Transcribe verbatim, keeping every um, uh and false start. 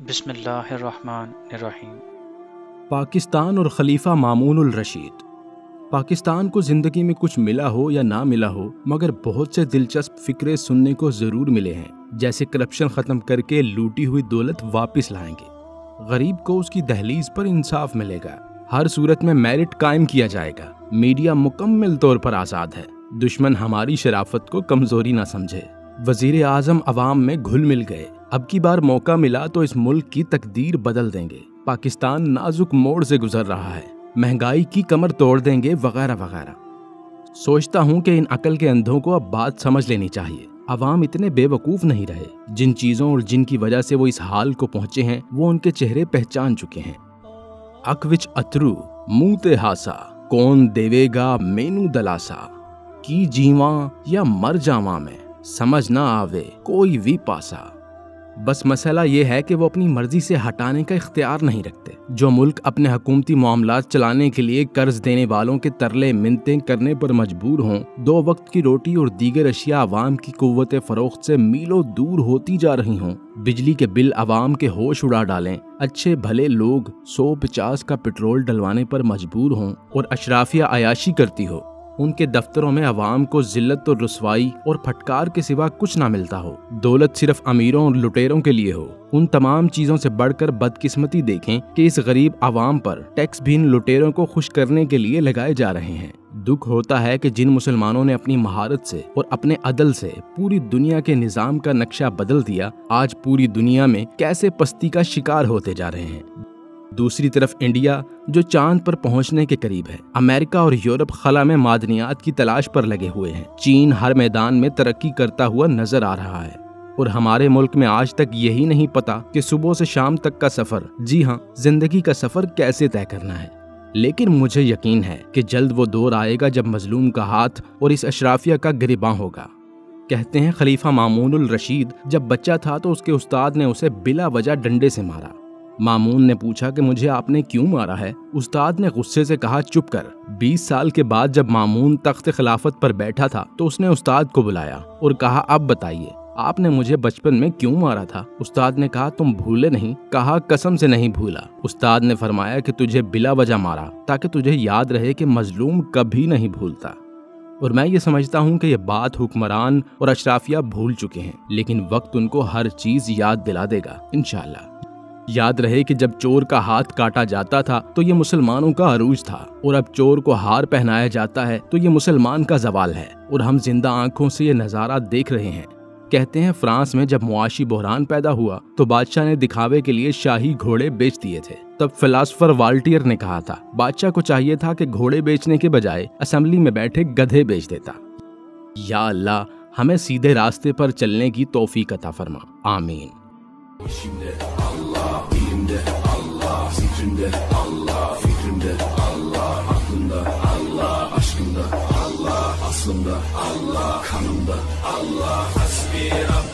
بسم اللہ الرحمن الرحیم۔ پاکستان اور خلیفہ مامون الرشید۔ پاکستان کو زندگی میں کچھ ملا ہو یا نہ ملا ہو، مگر بہت سے دلچسپ فکرے سننے کو ضرور ملے ہیں، جیسے کرپشن ختم کر کے لوٹی ہوئی دولت واپس لائیں گے، غریب کو اس کی دہلیز پر انصاف ملے گا، ہر صورت میں میرٹ قائم کیا جائے گا، میڈیا مکمل طور پر آزاد ہے، دشمن ہماری شرافت کو کمزوری نہ سمجھے، وزیر اعظم عوام میں گھل مل گئے، اب کی بار موقع ملا تو اس ملک کی تقدیر بدل دیں گے، پاکستان نازک موڑ سے گزر رہا ہے، مہنگائی کی کمر توڑ دیں گے، وغیرہ وغیرہ۔ سوچتا ہوں کہ ان عقل کے اندھوں کو اب بات سمجھ لینی چاہیے، عوام اتنے بے وقوف نہیں رہے، جن چیزوں اور جن کی وجہ سے وہ اس حال کو پہنچے ہیں وہ ان کے چہرے پہچان چکے ہیں۔ اک وچ اترو منہ تے ہاسا، کون دیوے گا مینو دلاسا، کی جیواں یا مر جاواں میں، سمجھ نہ آوے کوئی بھی پاسا۔ بس مسئلہ یہ ہے کہ وہ اپنی مرضی سے ہٹانے کا اختیار نہیں رکھتے۔ جو ملک اپنے حکومتی معاملات چلانے کے لیے قرض دینے والوں کے ترلے منتیں کرنے پر مجبور ہوں، دو وقت کی روٹی اور دیگر اشیاء عوام کی قوت فروخت سے میلوں دور ہوتی جا رہی ہوں، بجلی کے بل عوام کے ہوش اڑا ڈالیں، اچھے بھلے لوگ سو پچاس کا پٹرول ڈلوانے پر مجبور ہوں اور اشرافیہ عیاشی کرتی ہو، ان کے دفتروں میں عوام کو ذلت اور رسوائی اور پھٹکار کے سوا کچھ نہ ملتا ہو، دولت صرف امیروں اور لٹیروں کے لیے ہو، ان تمام چیزوں سے بڑھ کر بدقسمتی دیکھیں کہ اس غریب عوام پر ٹیکس بھی ان لٹیروں کو خوش کرنے کے لیے لگائے جا رہے ہیں۔ دکھ ہوتا ہے کہ جن مسلمانوں نے اپنی مہارت سے اور اپنے عدل سے پوری دنیا کے نظام کا نقشہ بدل دیا، آج پوری دنیا میں کیسے پستی کا شکار ہوتے جا رہے ہیں۔ دوسری طرف انڈیا جو چاند پر پہنچنے کے قریب ہے، امریکہ اور یورپ خلا میں معدنیات کی تلاش پر لگے ہوئے ہیں، چین ہر میدان میں ترقی کرتا ہوا نظر آ رہا ہے، اور ہمارے ملک میں آج تک یہی نہیں پتا کہ صبح سے شام تک کا سفر، جی ہاں زندگی کا سفر کیسے طے کرنا ہے۔ لیکن مجھے یقین ہے کہ جلد وہ دور آئے گا جب مظلوم کا ہاتھ اور اس اشرافیہ کا گریباں ہوگا۔ کہتے ہیں خلیفہ مامون الرشید جب بچہ تھا تو اس کے استاد نے اسے بلا وجہ ڈنڈے سے مارا۔ مامون نے پوچھا کہ مجھے آپ نے کیوں مارا ہے؟ استاد نے غصے سے کہا چپ کر۔ بیس سال کے بعد جب مامون تخت خلافت پر بیٹھا تھا تو اس نے استاد کو بلایا اور کہا اب بتائیے آپ نے مجھے بچپن میں کیوں مارا تھا؟ استاد نے کہا تم بھولے نہیں؟ کہا قسم سے نہیں بھولا۔ استاد نے فرمایا کہ تجھے بلا وجہ مارا تاکہ تجھے یاد رہے کہ مظلوم کبھی نہیں بھولتا۔ اور میں یہ سمجھتا ہوں کہ یہ بات حکمران اور اشرافیہ بھول چکے ہیں، لیکن وقت ان کو ہر چیز یاد دلا دے گا انشاءاللہ۔ یاد رہے کہ جب چور کا ہاتھ کاٹا جاتا تھا تو یہ مسلمانوں کا عروج تھا، اور اب چور کو ہار پہنایا جاتا ہے تو یہ مسلمان کا زوال ہے، اور ہم زندہ آنکھوں سے یہ نظارہ دیکھ رہے ہیں۔ کہتے ہیں فرانس میں جب معاشی بحران پیدا ہوا تو بادشاہ نے دکھاوے کے لیے شاہی گھوڑے بیچ دیے تھے، تب فلاسفر والٹیئر نے کہا تھا بادشاہ کو چاہیے تھا کہ گھوڑے بیچنے کے بجائے اسمبلی میں بیٹھے گدھے بیچ دیتا۔ یا اللہ ہمیں سیدھے راستے پر çelنے کی توفیق عطا فرما، آمین۔ İçimde Allah, dilimde Allah, zikrimde Allah, fikrimde Allah, aklımda Allah, aşkımda Allah, aslımda Allah, kanımda Allah, hasbi Rabbim.